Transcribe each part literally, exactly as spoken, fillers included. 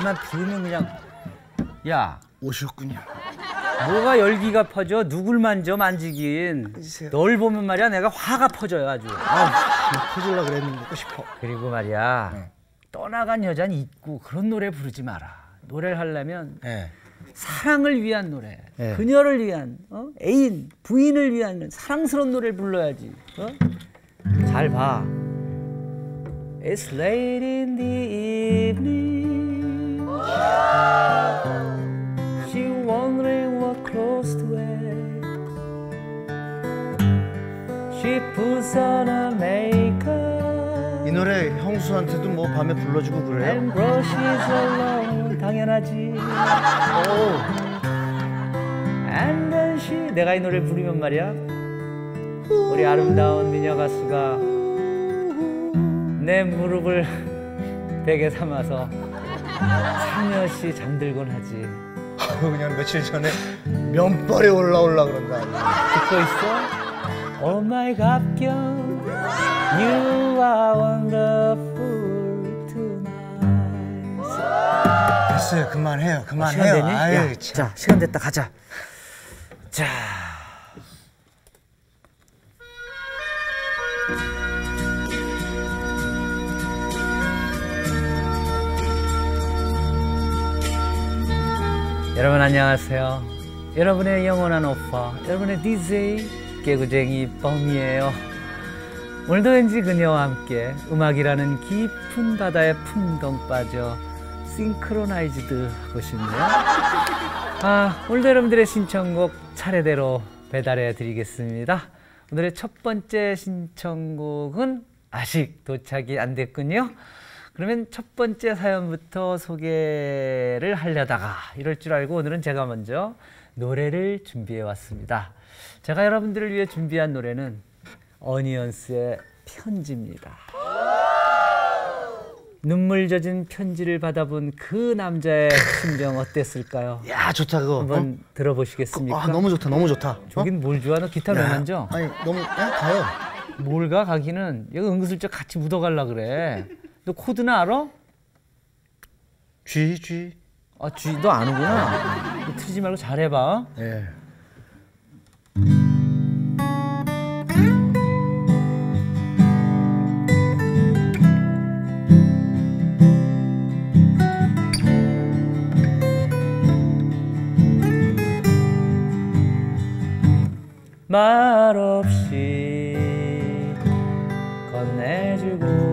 입만 비우면 그냥 야 오셨군요. 뭐가 열기가 퍼져? 누굴 만져 만지긴. 널 보면 말이야 내가 화가 퍼져요 아주. 아, 퍼질라 그랬는데 싶어. 그리고 말이야 네. 떠나간 여자는 잊고 그런 노래 부르지 마라. 노래를 하려면 네. 사랑을 위한 노래, 네. 그녀를 위한 어? 애인, 부인을 위한 사랑스러운 노래를 불러야지. 어? 잘 봐. It's late in the evening. She wondering what clothes to wear. She puts on her makeup. 이 노래 형수한테도 뭐 밤에 불러주고 그래요? And brushes alone. 당연하지. 오. And then she. 내가 이 노래 부르면 말이야 우리 아름다운 미녀 가수가 내 무릎을 베개 삼아서 살며시 잠들곤 하지. 그냥 며칠 전에 면발이 올라올라 그런다. 듣고 있어? Oh my God, you are wonderful tonight. 됐어요. 그만해요. 시간 그만해요. 되니? 아유, 야, 참. 자, 시간 됐다. 가자. 자. 여러분 안녕하세요. 여러분의 영원한 오빠, 여러분의 디제이 개구쟁이 뻥이에요. 오늘도 왠지 그녀와 함께 음악이라는 깊은 바다에 풍덩 빠져 싱크로나이즈드 하고 싶네요. 아, 오늘도 여러분들의 신청곡 차례대로 배달해 드리겠습니다. 오늘의 첫 번째 신청곡은 아직 도착이 안 됐군요. 그러면 첫 번째 사연부터 소개를 하려다가 이럴 줄 알고 오늘은 제가 먼저 노래를 준비해 왔습니다. 제가 여러분들을 위해 준비한 노래는 어니언스의 편지입니다. 눈물 젖은 편지를 받아본 그 남자의 심정 어땠을까요? 야, 좋다 그거. 한번 어? 들어보시겠습니까? 아, 너무 좋다. 너무 좋다. 저긴 뭘 좋아? 너 기타 왜 만져? 아니, 너무 야, 가요. 뭘 가? 가기는 여기 은근슬쩍 같이 묻어갈라 그래. 너 코드나 알아? G, G. 아, G 너 아는구나. 너 틀리지 말고 잘해봐. 예. 말없이 건네주고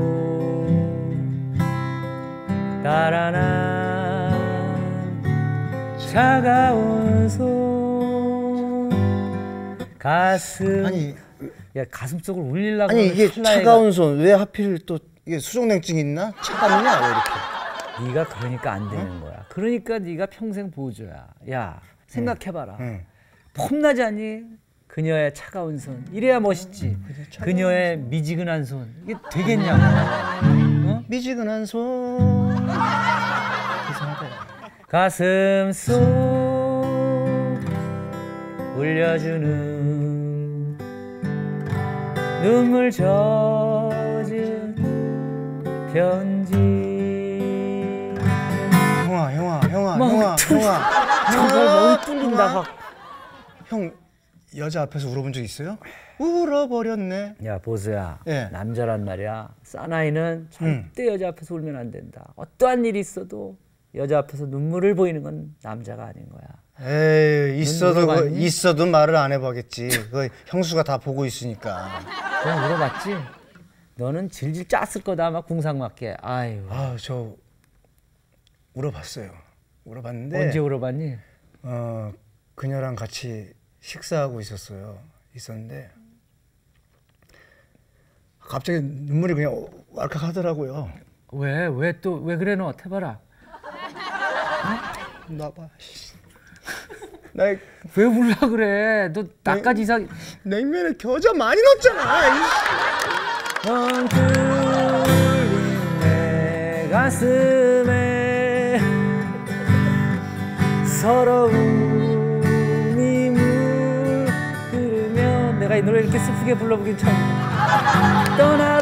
달아난 차가운 손 가슴. 아니, 야, 가슴 속을 울리려고. 아니 이게 찰나이가... 차가운 손 왜 하필 또 이게 수족냉증 있나? 차갑냐 왜 이렇게? 네가 그러니까 안 되는 응? 거야. 그러니까 네가 평생 보조야. 야, 생각해봐라. 응. 폼나지 않니? 그녀의 차가운 손. 이래야 멋있지. 응, 그녀의 미지근한 손. 이게 되겠냐고. 어? 미지근한 손. 가슴 속 울려주는 눈물 젖은 편지. 형아, 형아, 형아, 뭐, 형아, 뚫... 형아. 정말 머리 뚫린다. 형 여자 앞에서 울어본 적 있어요? 울어버렸네. 야, 보수야. 예. 남자란 말이야. 사나이는 절대 음. 여자 앞에서 울면 안 된다. 어떠한 일이 있어도 여자 앞에서 눈물을 보이는 건 남자가 아닌 거야. 에이, 있어도 그, 있어도 말을 안 해보겠지. 그 형수가 다 보고 있으니까. 너 물어봤지? 너는 질질 짰을 거다 아마 궁상맞게. 아유. 아, 저 울어봤어요. 울어봤는데. 언제 울어봤니? 어, 그녀랑 같이 식사하고 있었어요. 있었는데 갑자기 눈물이 그냥 왈칵 하더라고요. 왜? 왜 또 왜 그래 너? 해봐라. 어? 나봐. 나 왜 울라 그래? 너 나까지 이상. 냉면에 겨자 많이 넣었잖아. 엉클린 내 가슴에 서러움이 물들으면 내가 이 노래 이렇게 슬프게 불러보긴 처음이야. 떠나